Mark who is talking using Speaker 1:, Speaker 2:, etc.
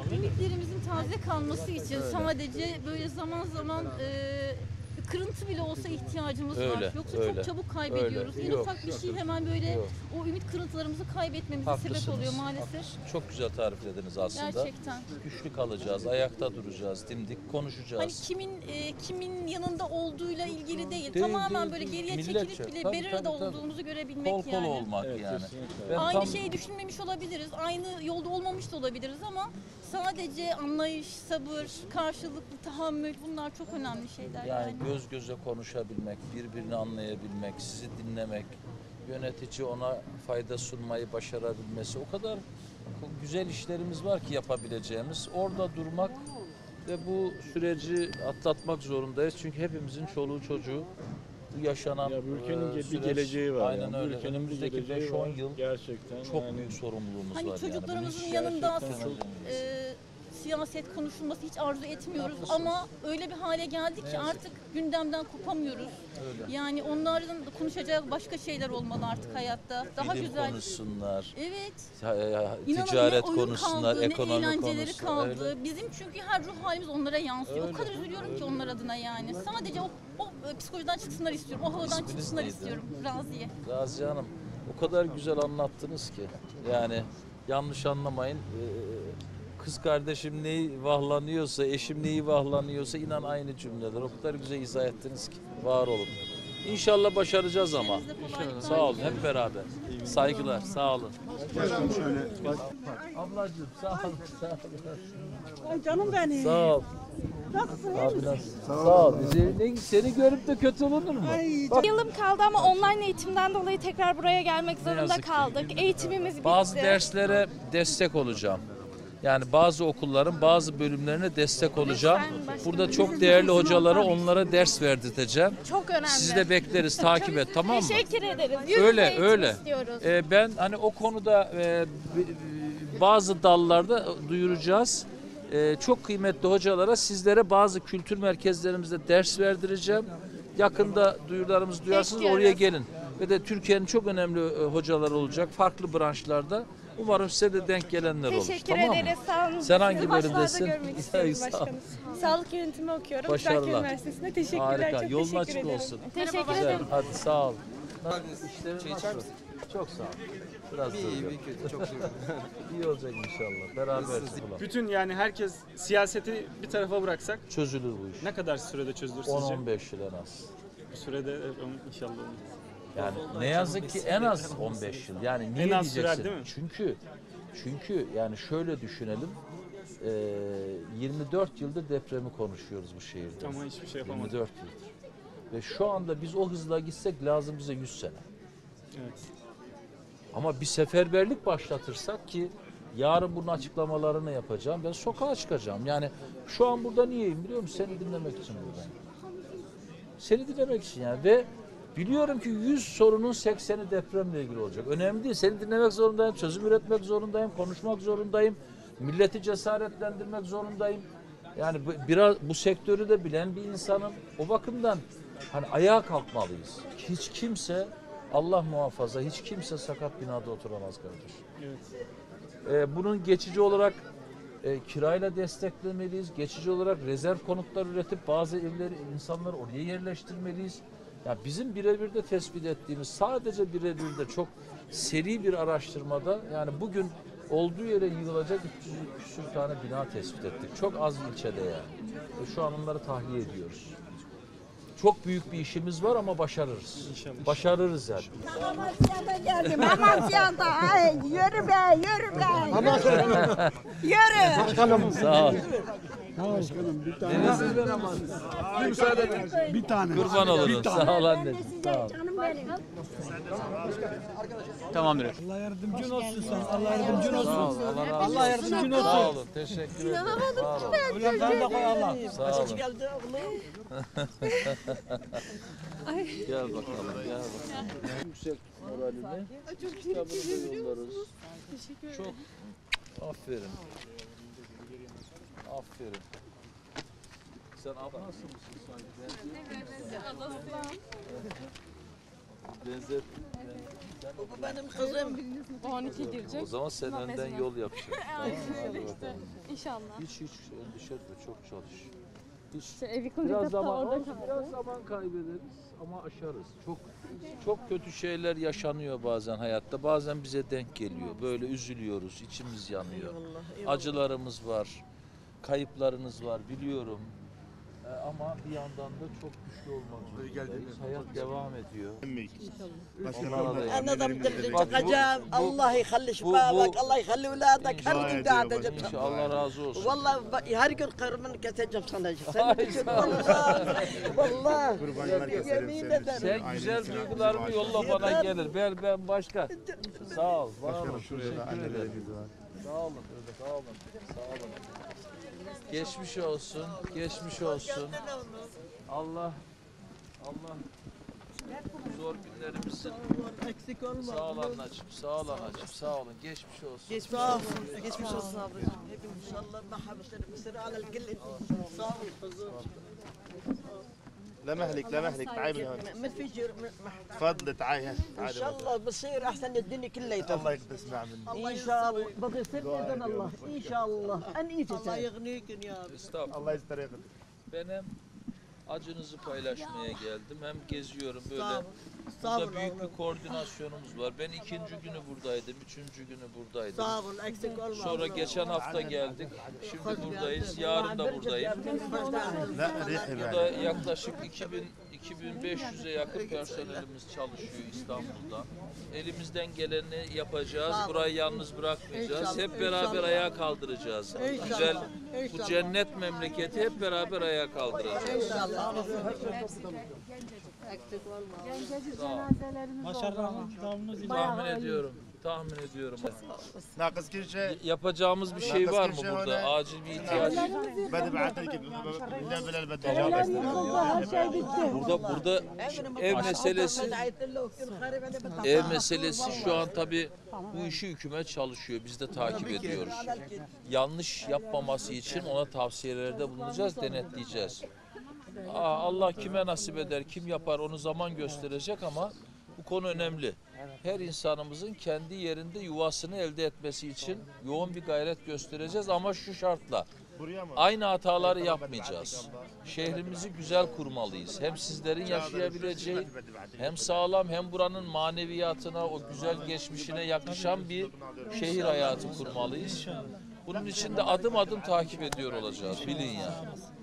Speaker 1: ümitlerimizin taze kalması için sadece böyle zaman zaman kırıntı bile olsa ihtiyacımız var. Yoksa çok çabuk kaybediyoruz. En ufak bir şey hemen böyle o ümit kırıntılarımızı kaybetmemize sebep oluyor maalesef.
Speaker 2: Haklısınız. Çok güzel tariflediniz aslında.
Speaker 1: Gerçekten.
Speaker 2: Güçlü kalacağız, ayakta duracağız, dimdik konuşacağız.
Speaker 1: Hani kimin yanında olduğuyla ilgili değil. Tamamen böyle geriye çekilip bile bir arada olduğumuzu görebilmek
Speaker 2: kol
Speaker 1: yani.
Speaker 2: olmak yani.
Speaker 1: Aynı şeyi düşünmemiş olabiliriz, aynı yolda olmamış da olabiliriz ama sadece anlayış, sabır, karşılıklı tahammül bunlar çok önemli şeyler yani.
Speaker 2: Göz göze konuşabilmek, birbirini anlayabilmek, sizi dinlemek, yönetici ona fayda sunmayı başarabilmesi o kadar güzel işlerimiz var ki yapabileceğimiz. Orada durmak ve bu süreci atlatmak zorundayız. Çünkü hepimizin çoluğu çocuğu bu yaşanan
Speaker 3: bu ülkenin bir
Speaker 2: süreç,
Speaker 3: geleceği var.
Speaker 2: Aynen öyle. Önümüzdeki 5-10 yıl
Speaker 3: gerçekten
Speaker 2: çok büyük sorumluluğumuz
Speaker 1: hani
Speaker 2: var.
Speaker 1: Çocuklarımızın
Speaker 2: Yani.
Speaker 1: yanında siyaset konuşulması hiç arzu etmiyoruz ama öyle bir hale geldik ki artık gündemden kopamıyoruz.
Speaker 2: Öyle.
Speaker 1: Yani onların konuşacağı başka şeyler olmalı artık hayatta. Daha
Speaker 2: Bilim
Speaker 1: güzel.
Speaker 2: konuşsunlar.
Speaker 1: Evet.
Speaker 2: Ticaret
Speaker 1: ne oyun
Speaker 2: konuşsunlar,
Speaker 1: kaldı,
Speaker 2: ekonomi
Speaker 1: ne eğlenceleri
Speaker 2: konuşsunlar.
Speaker 1: kaldı. Bizim çünkü her ruh halimiz onlara yansıyor. O kadar üzülüyorum ki onlar adına yani. Sadece o psikolojiden çıksınlar istiyorum. O havadan çıksınlar istiyorum. Raziye.
Speaker 2: Raziye Hanım, o kadar güzel anlattınız ki. Yani yanlış anlamayın. Kız kardeşim neyi vahlanıyorsa, eşim neyi vahlanıyorsa inan aynı cümleler. O kadar güzel izah ettiniz ki. Var olun. İnşallah başaracağız ama.
Speaker 1: İnşallah.
Speaker 2: Sağ olun hep beraber. Saygılar, sağ olun. Ablacığım sağ olun. Sağ olun.
Speaker 4: Ay canım benim.
Speaker 2: Sağ ol.
Speaker 4: Nasılsın?
Speaker 2: Abi nasılsın? Sağ ol. Seni görüp de kötü olunur mu?
Speaker 4: Ay,
Speaker 5: Yılım kaldı ama online eğitimden dolayı tekrar buraya gelmek zorunda
Speaker 2: yazık ki.
Speaker 5: kaldık. Eğitimimiz bitti.
Speaker 2: Bazı derslere destek olacağım. Yani bazı okulların bazı bölümlerine destek olacağım.
Speaker 5: başkanım.
Speaker 2: Burada çok değerli hocalara onlara ders verdirteceğim.
Speaker 5: Çok önemli.
Speaker 2: Sizi de bekleriz, takip et, tamam mı?
Speaker 5: Teşekkür ederiz. Yüz
Speaker 2: Öyle
Speaker 5: eğitim
Speaker 2: öyle.
Speaker 5: istiyoruz.
Speaker 2: Ben hani o konuda bazı dallarda duyuracağız. Çok kıymetli hocalara sizlere bazı kültür merkezlerimizde ders verdireceğim. Yakında duyurularımızı duyarsınız,
Speaker 5: Bekliyoruz.
Speaker 2: oraya gelin. Ve de Türkiye'nin çok önemli hocaları olacak farklı branşlarda. Umarım size de denk gelenler olur.
Speaker 5: Teşekkür
Speaker 2: Tamam mı?
Speaker 5: ederiz. Sağ olun.
Speaker 2: Sen hangi
Speaker 5: Sizi başlarda
Speaker 2: bölümdesin?
Speaker 5: görmek istiyorum
Speaker 2: Sağ ol.
Speaker 5: başkanım. Sağlık yönetimi okuyorum.
Speaker 2: Başarılar.
Speaker 5: Trakya Üniversitesi'nde. Teşekkürler.
Speaker 2: Harika.
Speaker 5: Çok
Speaker 2: Yolun
Speaker 5: teşekkür
Speaker 2: açık
Speaker 5: ederim.
Speaker 2: olsun.
Speaker 5: Teşekkür
Speaker 2: Güzel.
Speaker 5: ederim.
Speaker 2: Hadi sağ ol. İşlerin nasıl? Çok sağ ol. Biraz
Speaker 6: İyi, kötü, çok şükür.
Speaker 2: İyi olacak inşallah. Beraber bulalım.
Speaker 7: Bütün yani herkes siyaseti bir tarafa bıraksak
Speaker 2: Çözülür bu iş.
Speaker 7: ne kadar sürede çözülür sizce?
Speaker 2: 10-15 yıl en az.
Speaker 7: Bu sürede inşallah olur.
Speaker 2: Yani ne yazık ki en az 15 yıl. Yani niye
Speaker 7: En az sürer,
Speaker 2: diyeceksin?
Speaker 7: değil mi?
Speaker 2: Çünkü yani şöyle düşünelim. 24 yıldır depremi konuşuyoruz bu şehirde.
Speaker 7: Ama hiçbir şey yapamadık.
Speaker 2: 24 yıldır. Ve şu anda biz o hızla gitsek lazım bize 100 sene.
Speaker 7: Evet.
Speaker 2: Ama bir seferberlik başlatırsak ki yarın bunun açıklamalarını yapacağım. Ben sokağa çıkacağım. Yani şu an burada niyeyim biliyor musun? Seni dinlemek için buradayım. Seni dinlemek için yani ve biliyorum ki 100 sorunun 80'i depremle ilgili olacak. Önemli değil. Seni dinlemek zorundayım, çözüm üretmek zorundayım, konuşmak zorundayım. Milleti cesaretlendirmek zorundayım. Yani biraz bu sektörü de bilen bir insanım. O bakımdan hani ayağa kalkmalıyız. Hiç kimse Allah muhafaza hiç kimse sakat binada oturamaz kardeş.
Speaker 7: Evet.
Speaker 2: Bunun geçici olarak kirayla desteklemeliyiz. Geçici olarak rezerv konutlar üretip bazı evleri insanları oraya yerleştirmeliyiz. Ya bizim birebir de tespit ettiğimiz sadece birebir de çok seri bir araştırmada yani bugün olduğu yere yığılacak 300 küsur tane bina tespit ettik. Çok az ilçede yani. Şu an onları tahliye ediyoruz. Çok büyük bir işimiz var ama başarırız.
Speaker 7: İnşallah.
Speaker 2: Başarırız yani.
Speaker 4: Amasya'da geldim. Amasya'da. Ay yürü be, yürü be. Yürü.
Speaker 2: Sağ ol.
Speaker 3: Başkanım bir tane.
Speaker 2: Denizli'den ama
Speaker 3: Bir tane.
Speaker 2: kurban oluruz. Sağ ol anneciğim. Sağ ol.
Speaker 4: Canım benim.
Speaker 7: Tamamdır.
Speaker 3: Allah yardımcın olsun sen. Allah yardımcın
Speaker 2: Sağ ol.
Speaker 3: olsun.
Speaker 2: Allah razı olsun.
Speaker 3: Allah yardımcın
Speaker 2: Sağ
Speaker 3: olsun.
Speaker 2: olun. Teşekkür ederim. Var olun.
Speaker 3: Ölenleri de koy Allah.
Speaker 2: Sağ olun. Gel bakalım, gel bakalım. Yüksek moralini kitabını yollarız. Çok aferin. Aferin. Sen ablası mısın sanki? Evet, Benzer.
Speaker 4: Bu benim kızım.
Speaker 5: 12 girecek.
Speaker 2: O zaman sen
Speaker 5: Tamam,
Speaker 2: önden
Speaker 5: mezuna.
Speaker 2: yol yapacaksın. Tamam mı? Hadi
Speaker 5: İşte
Speaker 2: bakalım.
Speaker 5: inşallah.
Speaker 2: Hiç endişe etme, çok çalış. Hiç
Speaker 5: İşte evi koyacak
Speaker 2: biraz
Speaker 5: da
Speaker 2: zaman
Speaker 5: orada
Speaker 2: olsun,
Speaker 5: kaldı.
Speaker 2: biraz zaman kaybederiz ama aşarız. Çok kötü şeyler yaşanıyor bazen hayatta. Bazen bize denk geliyor. Böyle üzülüyoruz, içimiz yanıyor. Acılarımız var, kayıplarınız var biliyorum. Ama bir yandan da çok güçlü olmak zorundayız. Hayat devam ediyor.
Speaker 4: انا ضمت اللي
Speaker 2: Bak bu-
Speaker 4: تقجام
Speaker 2: bu-
Speaker 4: الله يخلي
Speaker 2: bu-
Speaker 4: شبابك الله يخلي اولادك هل كنت قاعده
Speaker 2: İnşallah Allah razı olsun.
Speaker 4: والله her gün خير منك تجم سنه والله yemin ederim.
Speaker 2: Sen güzel duygularımı yolla bana gelir. Ben başka. Sağ ol. Var olun. Teşekkür ederim. Sağ olun. Sağ olun. Sağ olun. Geçmiş olsun. Geçmiş olsun. Allah zor günlerimizin
Speaker 4: Eksik olma.
Speaker 2: sağ ol anneciğim. Sağ ol anneciğim. Sağ olun. Geçmiş olsun.
Speaker 4: geçmiş olsun ablacığım. Hepimiz inşallah محبة بصير على الكل sağ ol kızım.
Speaker 6: لا مهلك لا مهلك تعالي من هون
Speaker 4: ما في جر
Speaker 6: تفضلي تعالي هون
Speaker 4: ان
Speaker 6: تعالي
Speaker 4: شاء الله بصير احسن الدنيا كلها
Speaker 6: الله يقدر يسمع مني
Speaker 4: ان شاء الله بغي يصير باذن الله ان شاء الله ان الله يغنيك يا
Speaker 2: Estağfurullah.
Speaker 6: الله يستر يقدر
Speaker 2: Ben hem acınızı paylaşmaya geldim hem geziyorum böyle.
Speaker 4: sağ ol
Speaker 2: Burada büyük
Speaker 4: oğlum.
Speaker 2: bir koordinasyonumuz var. Ben ikinci günü buradaydım, üçüncü günü buradaydım.
Speaker 4: Sağ ol eksik olma.
Speaker 2: Sonra geçen hafta geldik. Şimdi buradayız. Yarın da buradayım.
Speaker 6: لا ريحي
Speaker 2: Burada
Speaker 6: بعد
Speaker 2: yaklaşık 2500'e yakın personelimiz çalışıyor İstanbul'da. Elimizden geleni yapacağız. Burayı yalnız bırakmayacağız. Hep beraber ayağa kaldıracağız. Güzel bu cennet memleketi hep beraber ayağa kaldıracağız.
Speaker 4: Eksik olma.
Speaker 3: Başarılarının devamımız
Speaker 2: Tahmin ediyorum.
Speaker 6: ناقص كل شيء
Speaker 2: Yapacağımız bir şey var mı burada? Acil bir ihtiyaç.
Speaker 6: بدي بعث لك بالله بلا بدي اجاوب
Speaker 2: Burada ev meselesi şu an tabii bu işi hükümet çalışıyor. Biz de takip ediyoruz. Yanlış yapmaması için ona tavsiyelerde bulunacağız, denetleyeceğiz. Allah kime nasip eder, kim yapar onu zaman gösterecek ama bu konu önemli. Her insanımızın kendi yerinde yuvasını elde etmesi için yoğun bir gayret göstereceğiz ama şu şartla. Aynı hataları yapmayacağız. Şehrimizi güzel kurmalıyız. Hem sizlerin yaşayabileceği, hem sağlam, hem buranın maneviyatına, o güzel geçmişine yakışan bir şehir hayatı kurmalıyız. Bunun için de adım adım takip ediyor olacağız. Bilin ya.